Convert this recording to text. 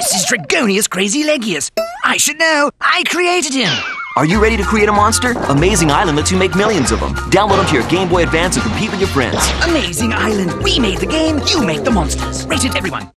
This is Dragonius Crazylegius. I should know. I created him. Are you ready to create a monster? Amazing Island lets you make millions of them. Download them to your Game Boy Advance and compete with your friends. Amazing Island. We made the game. You make the monsters. Rated everyone.